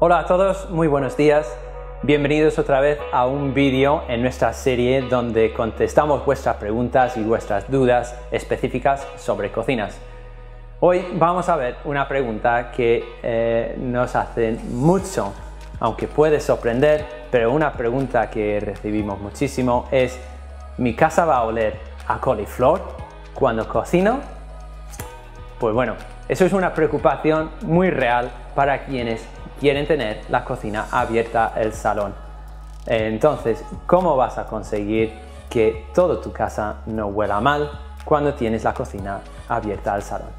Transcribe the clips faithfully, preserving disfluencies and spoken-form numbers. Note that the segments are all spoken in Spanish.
Hola a todos, muy buenos días. Bienvenidos otra vez a un vídeo en nuestra serie donde contestamos vuestras preguntas y vuestras dudas específicas sobre cocinas. Hoy vamos a ver una pregunta que eh, nos hacen mucho, aunque puede sorprender, pero una pregunta que recibimos muchísimo es: ¿mi casa va a oler a coliflor cuando cocino? Pues bueno, eso es una preocupación muy real para quienes quieren tener la cocina abierta el salón. Entonces, ¿cómo vas a conseguir que toda tu casa no huela mal cuando tienes la cocina abierta al salón?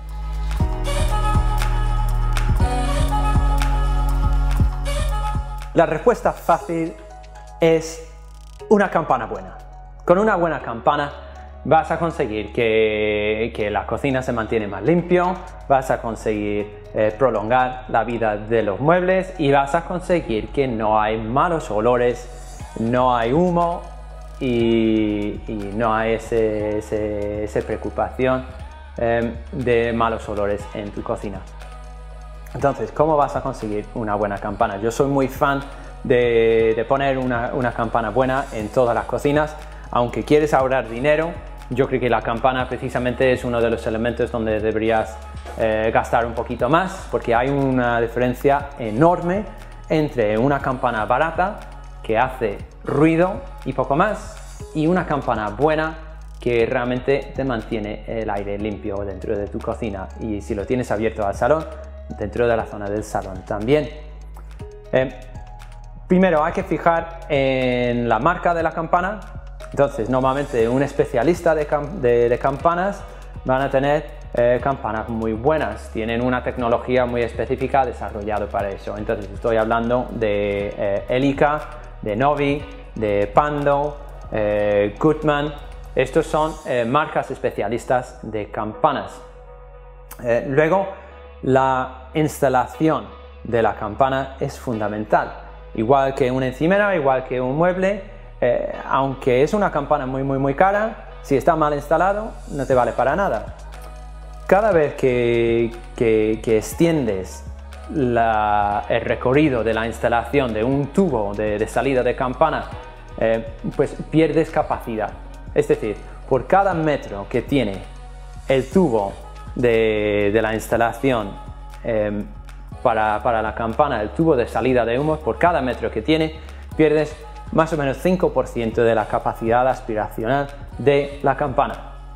La respuesta fácil es una campana buena. Con una buena campana vas a conseguir que, que la cocina se mantiene más limpio, vas a conseguir eh, prolongar la vida de los muebles y vas a conseguir que no hay malos olores, no hay humo y, y no hay ese, ese, esa preocupación eh, de malos olores en tu cocina. Entonces, ¿cómo vas a conseguir una buena campana? Yo soy muy fan de, de poner una, una campana buena en todas las cocinas. Aunque quieres ahorrar dinero, yo creo que la campana precisamente es uno de los elementos donde deberías eh, gastar un poquito más, porque hay una diferencia enorme entre una campana barata que hace ruido y poco más y una campana buena que realmente te mantiene el aire limpio dentro de tu cocina, y si lo tienes abierto al salón, dentro de la zona del salón también. Eh, primero hay que fijar en la marca de la campana. Entonces, normalmente un especialista de, cam de, de campanas van a tener eh, campanas muy buenas, tienen una tecnología muy específica desarrollada para eso. Entonces, estoy hablando de eh, Elica, de Novi, de Pando, eh, Goodman. Estos son eh, marcas especialistas de campanas. Eh, luego, la instalación de la campana es fundamental. Igual que una encimera, igual que un mueble, Eh, aunque es una campana muy muy muy cara, si está mal instalado no te vale para nada. Cada vez que, que, que extiendes la, el recorrido de la instalación de un tubo de, de salida de campana, eh, pues pierdes capacidad. Es decir, por cada metro que tiene el tubo de, de la instalación eh, para, para la campana, el tubo de salida de humos, por cada metro que tiene, pierdes más o menos cinco por ciento de la capacidad aspiracional de la campana.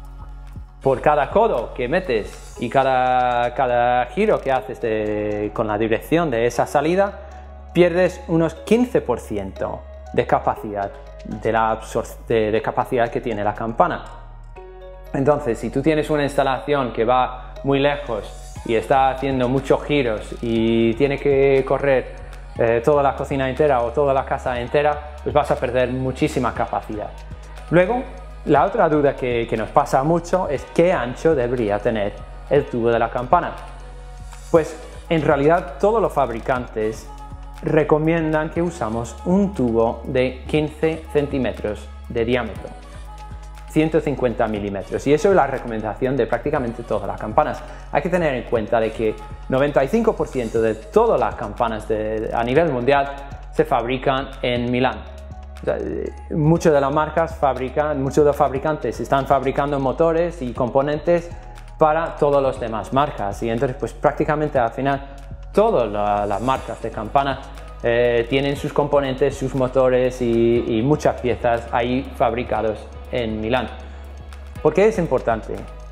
Por cada codo que metes y cada, cada giro que haces de, con la dirección de esa salida, pierdes unos quince por ciento de capacidad, de la de, de capacidad que tiene la campana. Entonces, si tú tienes una instalación que va muy lejos y está haciendo muchos giros y tiene que correr Eh, toda la cocina entera o toda la casa entera, pues vas a perder muchísima capacidad. Luego, la otra duda que, que nos pasa mucho es qué ancho debería tener el tubo de la campana. Pues en realidad todos los fabricantes recomiendan que usamos un tubo de quince centímetros de diámetro, ciento cincuenta milímetros, y eso es la recomendación de prácticamente todas las campanas. Hay que tener en cuenta de que noventa y cinco por ciento de todas las campanas de, a nivel mundial se fabrican en Milán. O sea, muchas de las marcas fabrican, muchos de los fabricantes están fabricando motores y componentes para todas las demás marcas, y entonces pues prácticamente al final todas la, las marcas de campanas eh, tienen sus componentes, sus motores y, y muchas piezas ahí fabricados en Milán. ¿Por qué es importante?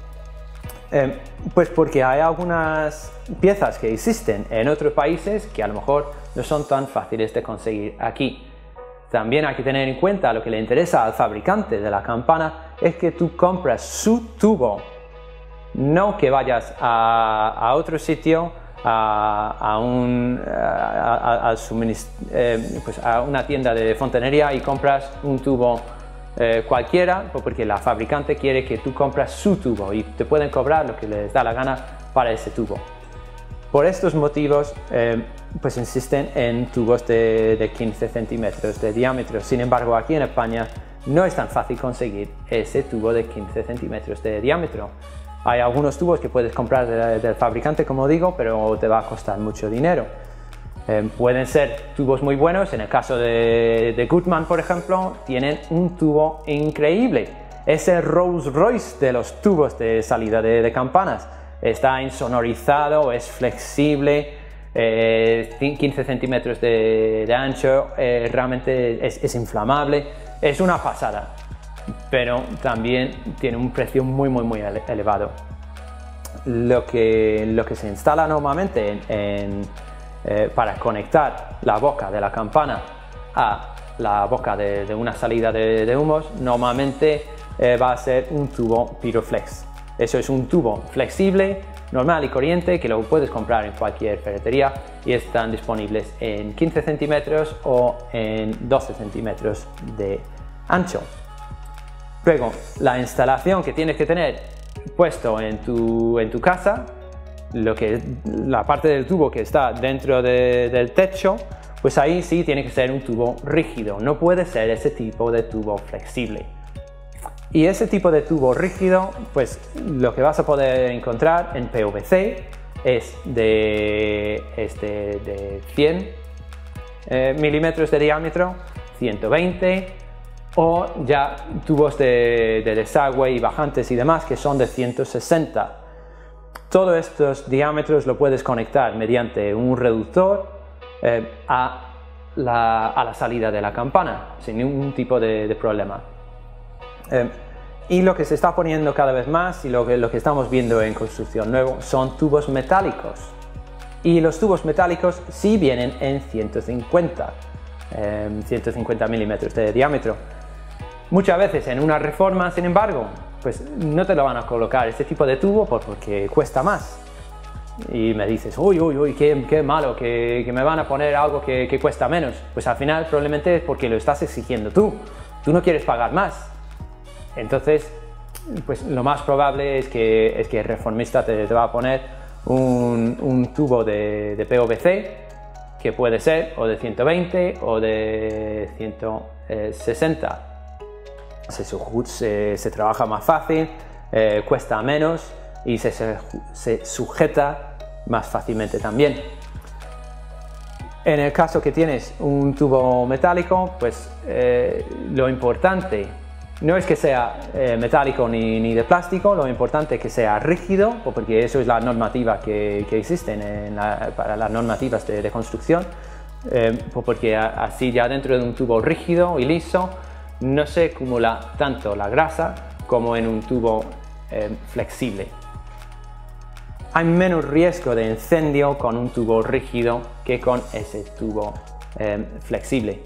Eh, pues porque hay algunas piezas que existen en otros países que a lo mejor no son tan fáciles de conseguir aquí. También hay que tener en cuenta lo que le interesa al fabricante de la campana es que tú compras su tubo, no que vayas a, a otro sitio, a, a, un, a, a, a, eh, pues a una tienda de fontanería y compras un tubo Eh, cualquiera, porque la fabricante quiere que tú compras su tubo y te pueden cobrar lo que les da la gana para ese tubo. Por estos motivos, eh, pues insisten en tubos de, de quince centímetros de diámetro. Sin embargo, aquí en España no es tan fácil conseguir ese tubo de quince centímetros de diámetro. Hay algunos tubos que puedes comprar de, del fabricante, como digo, pero te va a costar mucho dinero. Eh, pueden ser tubos muy buenos. En el caso de, de Goodman, por ejemplo, tienen un tubo increíble. Es el Rolls Royce de los tubos de salida de, de campanas. Está insonorizado, es flexible, eh, quince centímetros de, de ancho, eh, realmente es, es inflamable, es una pasada, pero también tiene un precio muy muy muy ele elevado. Lo que, lo que se instala normalmente en, en, eh, para conectar la boca de la campana a la boca de, de una salida de, de humos, normalmente eh, va a ser un tubo Pyroflex. Eso es un tubo flexible, normal y corriente, que lo puedes comprar en cualquier ferretería y están disponibles en quince centímetros o en doce centímetros de ancho. Luego, la instalación que tienes que tener puesto en tu, en tu casa, lo que, la parte del tubo que está dentro de, del techo, pues ahí sí tiene que ser un tubo rígido, no puede ser ese tipo de tubo flexible. Y ese tipo de tubo rígido, pues lo que vas a poder encontrar en P V C es de, este, de cien eh, milímetros de diámetro, ciento veinte, o ya tubos de, de desagüe y bajantes y demás que son de ciento sesenta. Todos estos diámetros lo puedes conectar mediante un reductor eh, a, la, a la salida de la campana sin ningún tipo de, de problema. Eh, y lo que se está poniendo cada vez más y lo que, lo que estamos viendo en construcción nuevo son tubos metálicos. Y los tubos metálicos sí vienen en ciento cincuenta, eh, ciento cincuenta milímetros de diámetro. Muchas veces en una reforma, sin embargo, pues no te lo van a colocar este tipo de tubo porque cuesta más. Y me dices, uy, uy, uy, qué, qué malo, que, que me van a poner algo que, que cuesta menos. Pues al final probablemente es porque lo estás exigiendo tú. Tú no quieres pagar más. Entonces, pues lo más probable es que, es que el reformista te, te va a poner un, un tubo de, de P V C que puede ser o de ciento veinte o de ciento sesenta. Se, se, se trabaja más fácil, eh, cuesta menos y se, se, se sujeta más fácilmente también. En el caso que tienes un tubo metálico, pues eh, lo importante no es que sea eh, metálico ni, ni de plástico, lo importante es que sea rígido, porque eso es la normativa que, que existe en la, para las normativas de, de construcción, eh, porque así ya dentro de un tubo rígido y liso no se acumula tanto la grasa como en un tubo eh, flexible. Hay menos riesgo de incendio con un tubo rígido que con ese tubo eh, flexible.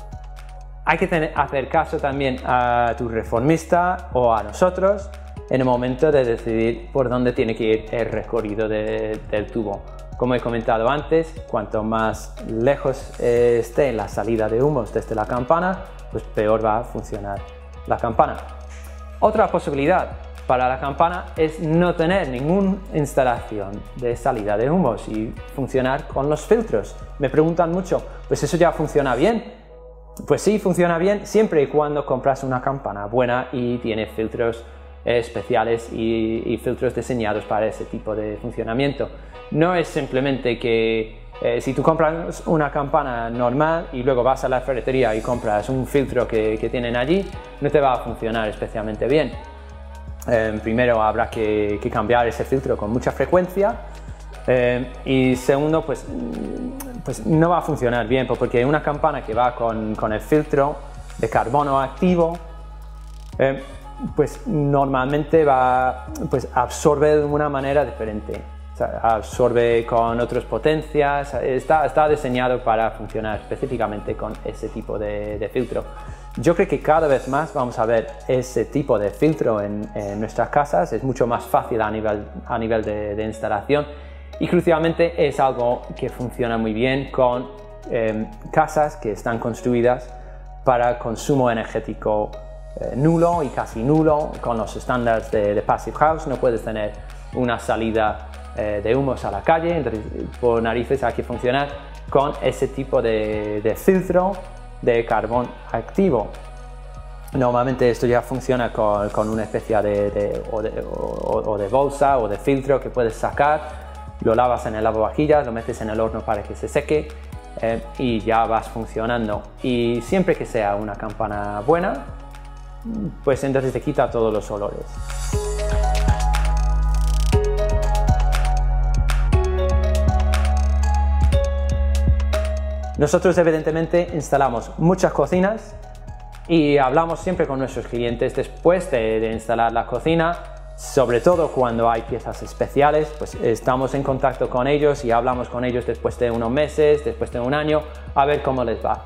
Hay que tener, hacer caso también a tu reformista o a nosotros en el momento de decidir por dónde tiene que ir el recorrido de, del tubo. Como he comentado antes, cuanto más lejos eh, esté la salida de humos desde la campana, pues peor va a funcionar la campana. Otra posibilidad para la campana es no tener ninguna instalación de salida de humos y funcionar con los filtros. Me preguntan mucho, pues eso ya funciona bien. Pues sí, funciona bien siempre y cuando compras una campana buena y tiene filtros eh, especiales y, y filtros diseñados para ese tipo de funcionamiento. No es simplemente que eh, si tú compras una campana normal y luego vas a la ferretería y compras un filtro que, que tienen allí, no te va a funcionar especialmente bien. Eh, primero habrá que, que cambiar ese filtro con mucha frecuencia. Eh, y segundo, pues, pues no va a funcionar bien porque una campana que va con, con el filtro de carbono activo eh, pues normalmente va, pues absorbe de una manera diferente, o sea, absorbe con otras potencias, está, está diseñado para funcionar específicamente con ese tipo de, de filtro. Yo creo que cada vez más vamos a ver ese tipo de filtro en, en nuestras casas, es mucho más fácil a nivel, a nivel de, de instalación. Y crucialmente es algo que funciona muy bien con eh, casas que están construidas para consumo energético eh, nulo y casi nulo. Con los estándares de, de Passive House no puedes tener una salida eh, de humos a la calle, entonces por narices hay que funcionar con ese tipo de, de filtro de carbón activo. Normalmente esto ya funciona con, con una especie de, de, o de, o, o de bolsa o de filtro que puedes sacar. Lo lavas en el lavavajillas, lo metes en el horno para que se seque eh, y ya vas funcionando. Y siempre que sea una campana buena, pues entonces te quita todos los olores. Nosotros evidentemente instalamos muchas cocinas y hablamos siempre con nuestros clientes después de, de instalar la cocina, sobre todo cuando hay piezas especiales, pues estamos en contacto con ellos y hablamos con ellos después de unos meses, después de un año, a ver cómo les va.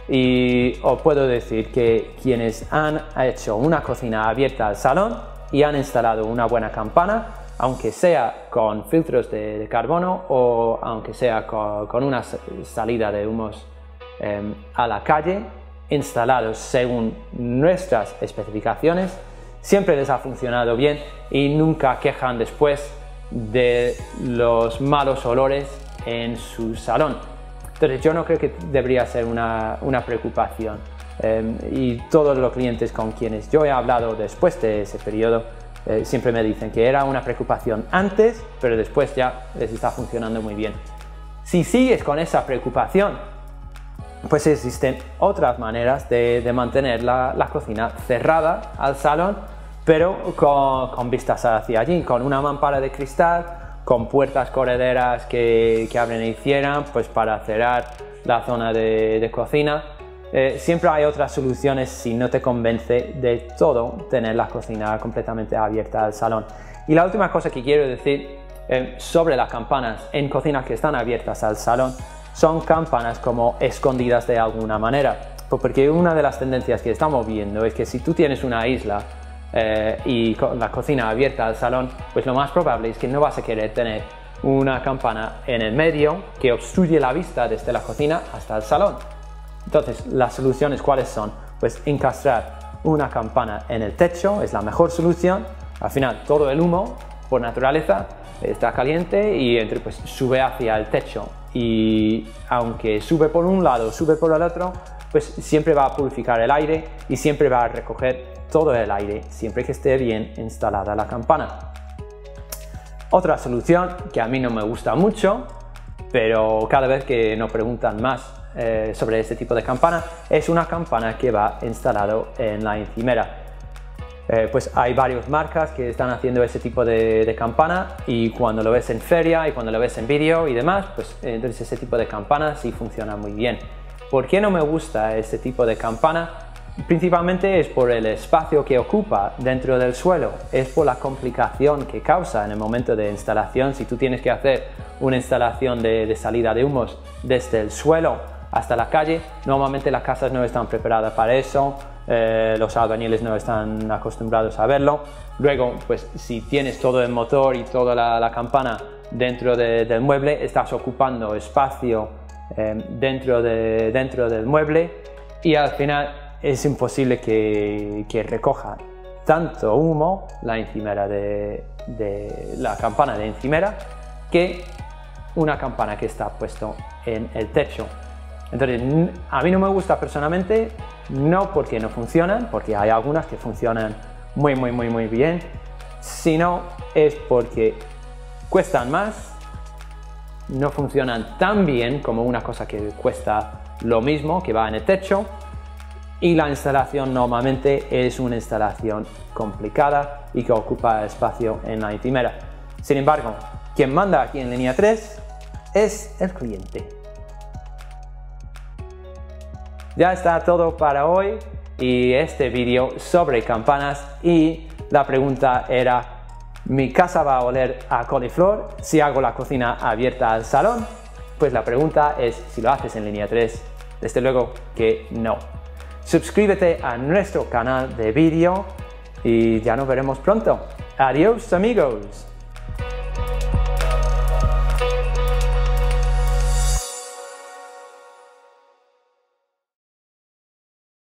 Y os puedo decir que quienes han hecho una cocina abierta al salón y han instalado una buena campana, aunque sea con filtros de, de carbono o aunque sea con, con una salida de humos eh, a la calle, instalados según nuestras especificaciones, siempre les ha funcionado bien y nunca quejan después de los malos olores en su salón. Entonces yo no creo que debería ser una, una preocupación, eh, y todos los clientes con quienes yo he hablado después de ese periodo eh, siempre me dicen que era una preocupación antes, pero después ya les está funcionando muy bien. Si sigues con esa preocupación, pues existen otras maneras de, de mantener la, la cocina cerrada al salón, pero con, con vistas hacia allí, con una mampara de cristal, con puertas correderas que, que abren y cierran, pues para cerrar la zona de, de cocina. Eh, siempre hay otras soluciones si no te convence de todo tener la cocina completamente abierta al salón. Y la última cosa que quiero decir eh, sobre las campanas en cocinas que están abiertas al salón son campanas como escondidas de alguna manera, porque una de las tendencias que estamos viendo es que si tú tienes una isla eh, y con la cocina abierta al salón, pues lo más probable es que no vas a querer tener una campana en el medio que obstruye la vista desde la cocina hasta el salón. Entonces, las soluciones ¿cuáles son? Pues encastrar una campana en el techo es la mejor solución. Al final todo el humo por naturaleza está caliente y entre, pues, sube hacia el techo, y aunque sube por un lado, sube por el otro, pues siempre va a purificar el aire y siempre va a recoger todo el aire, siempre que esté bien instalada la campana. Otra solución que a mí no me gusta mucho, pero cada vez que nos preguntan más eh, sobre este tipo de campana, es una campana que va instalado en la encimera. Eh, pues hay varias marcas que están haciendo ese tipo de, de campana, y cuando lo ves en feria y cuando lo ves en vídeo y demás, pues entonces ese tipo de campana sí funciona muy bien. ¿Por qué no me gusta este tipo de campana? Principalmente es por el espacio que ocupa dentro del suelo, es por la complicación que causa en el momento de instalación. Si tú tienes que hacer una instalación de, de salida de humos desde el suelo hasta la calle, normalmente las casas no están preparadas para eso. Eh, los albañiles no están acostumbrados a verlo. Luego, pues si tienes todo el motor y toda la, la campana dentro de, del mueble, estás ocupando espacio eh, dentro, de, dentro del mueble, y al final es imposible que, que recoja tanto humo la encimera de, de la campana de encimera que una campana que está puesto en el techo. Entonces, a mí no me gusta personalmente, no porque no funcionan, porque hay algunas que funcionan muy muy muy muy bien, sino es porque cuestan más, no funcionan tan bien como una cosa que cuesta lo mismo, que va en el techo, y la instalación normalmente es una instalación complicada y que ocupa espacio en la encimera. Sin embargo, quien manda aquí en Línea tres es el cliente. Ya está todo para hoy y este vídeo sobre campanas, y la pregunta era: ¿mi casa va a oler a coliflor si hago la cocina abierta al salón? Pues la pregunta es si lo haces en Línea tres. Desde luego que no. Suscríbete a nuestro canal de vídeo y ya nos veremos pronto. Adiós amigos.